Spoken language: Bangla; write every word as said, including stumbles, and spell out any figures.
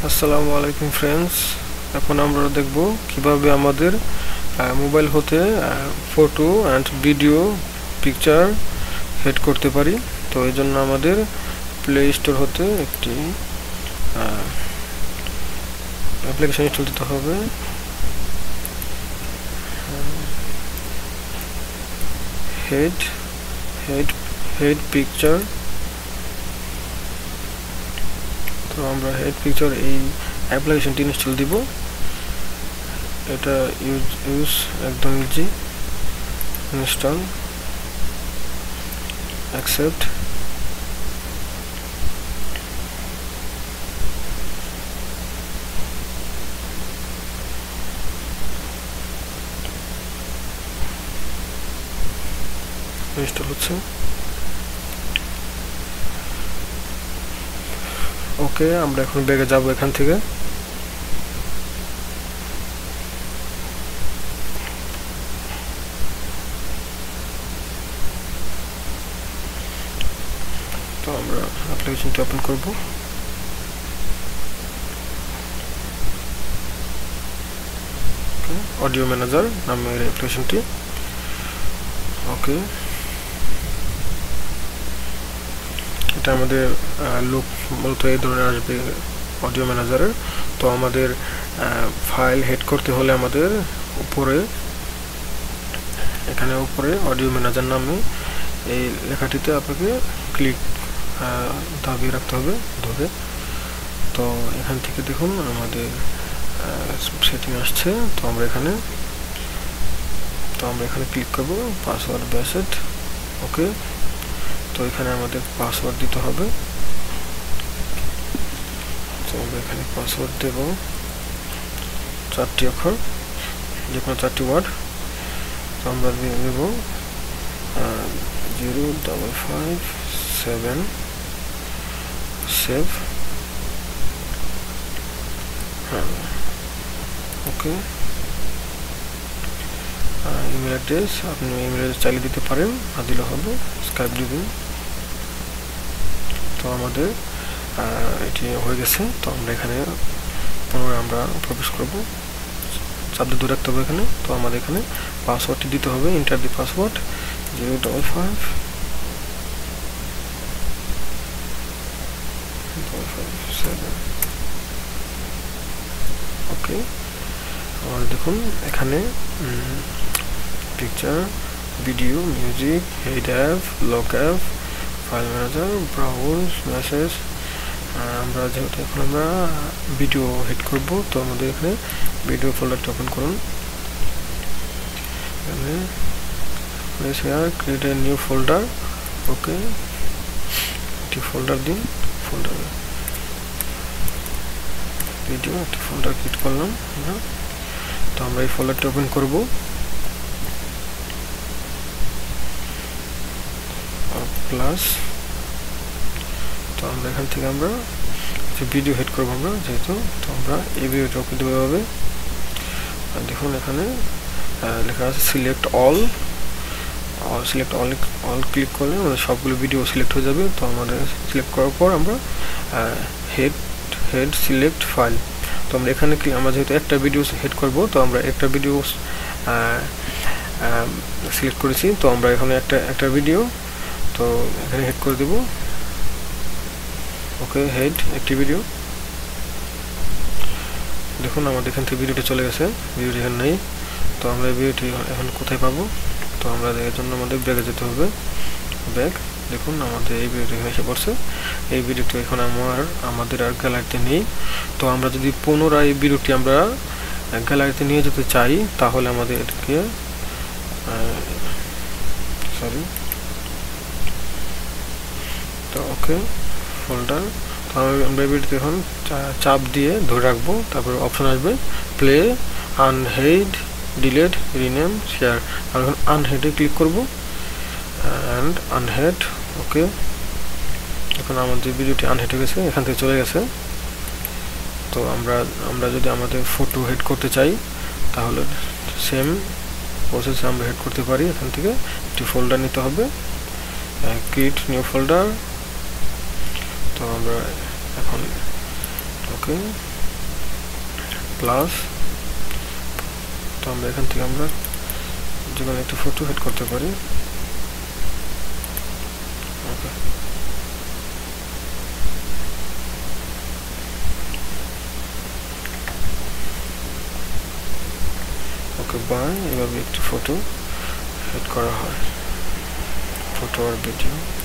আসসালামু আলাইকুম फ्रेंड्स এখন আমরা দেখব কিভাবে আমাদের মোবাইল হতে photo and video picture hide করতে পারি। তো এর জন্য আমাদের প্লে স্টোর হতে একটি অ্যাপ্লিকেশন ইনস্টল করতে হবে। Hide hide hide picture. তো আমরা হেড পিকচার এই অ্যাপ্লিকেশনটি ইনস্টল দিব। এটা ইউজ ইউজ একদম ইজি। Install, accept. ইনস্টল হচ্ছে। ওকে, আমরা এখন ব্যাগে যাব এখান থেকে। তো আমরা অ্যাপ্লিকেশনটি ওপেন করব। অডিও ম্যানেজার নামের অ্যাপ্লিকেশনটি। ওকে, এটা আমাদের লুক মূলত এই ধরনের আসবে অডিও ম্যানেজারের। তো আমাদের ফাইল হেড করতে হলে আমাদের উপরে এখানে উপরে অডিও ম্যানেজার নামে এই লেখাটিতে আপনাকে ক্লিক দাবিয়ে রাখতে হবে ধরে। তো এখান থেকে দেখুন আমাদের সেটিং আসছে। তো আমরা এখানে তো আমরা এখানে ক্লিক করব পাসওয়ার্ড বেসড। ওকে, তো এখানে আমাদের পাসওয়ার্ড দিতে হবে। তো আমরা এখানে পাসওয়ার্ড দেব চারটি অক্ষর, যে কোনো চারটি ওয়ার্ড। তো আমরা দিয়ে দেব zero double five seven save. হ্যাঁ, ওকে। ইমেল অ্যাড্রেস আপনি ইমেল অ্যাড্রেস চালিয়ে দিতে পারেন, আর দিলে হবে স্কাইপ দিবেন। তো আমাদের এটি হয়ে গেছে। তো আমরা এখানে পুনরায় আমরা প্রবেশ করব। চাপ দিয়ে ধরে রাখতে হবে এখানে। তো আমাদের এখানে পাসওয়ার্ডটি দিতে হবে। Enter the password zero double five double five seven. Okay, আমাদের দেখুন এখানে picture, video, music, hide app, lock app, file manager, browse, message. আমরা যেহেতু এখন আমরা ভিডিও হেড করব, তো আমাদের এখানে ভিডিও ফোল্ডারটা ওপেন করুন। এখানে create a new folder. Okay, একটি ফোল্ডার দিন। ফোল্ডার ভিডিও একটি ফোল্ডার ক্রিয়েট করলাম আমরা। তো আমরা এই ফোল্ডারটা ওপেন করব। প্লাস তো আমরা এখান থেকে আমরা ভিডিও হেড করবো আমরা যেহেতু। তো আমরা এই ভিডিওটা ওকে দেবো এভাবে। দেখুন এখানে লেখা আছে select all. Select all all click করলে আমাদের সবগুলো ভিডিও সিলেক্ট হয়ে যাবে। তো আমাদের সিলেক্ট করার পর আমরা হেড হেড সিলেক্ট ফাইল। তো আমরা এখানে আমরা যেহেতু একটা ভিডিও হেড করব, তো আমরা একটা ভিডিও সিলেক্ট করেছি। তো আমরা এখানে একটা একটা ভিডিও তো এখানে হেড করে দেব। ওকে, হেড একটি ভিডিও। দেখুন আমাদের এখান থেকে ভিডিওটি চলে গেছে, ভিডিওটি এখানে নেই। তো আমরা এই ভিডিওটি এখন কোথায় পাবো? তো আমরা এর জন্য আমাদের ব্যাগে যেতে হবে। ব্যাগ, দেখুন আমাদের এই ভিডিওটি এখানে এসে পড়ছে। এই ভিডিওটি এখন আমার আমাদের আর গ্যালারিতে নেই। তো আমরা যদি পুনরায় এই ভিডিওটি আমরা গ্যালারিতে নিয়ে যেতে চাই, তাহলে আমাদের এটাকে সরি তো ওকে ফোল্ডার। তো আমরা ভিডিওতে এখন চাপ দিয়ে ধরে রাখবো। তারপর অপশন আসবে play, unhide, delete, rename, share. আমরা এখন আনহেডে ক্লিক করব অ্যান্ড আনহেড। ওকে, এখন আমাদের ভিডিওটি আনহেড হয়ে গেছে, এখান থেকে চলে গেছে। তো আমরা আমরা যদি আমাদের ফটো হেড করতে চাই, তাহলে সেম প্রসেসে আমরা হেড করতে পারি। এখান থেকে একটি ফোল্ডার নিতে হবে, ক্রিয়েট নিউ ফোল্ডার। তো আমরা এখন ওকে প্লাস, তো আমরা এখান থেকে আমরা যে কোনো একটা ফটো হেড করতে পারি। ওকে, ওকে বাই, এভাবে একটি ফটো হেড করা হয়, ফটো আর ভিডিও।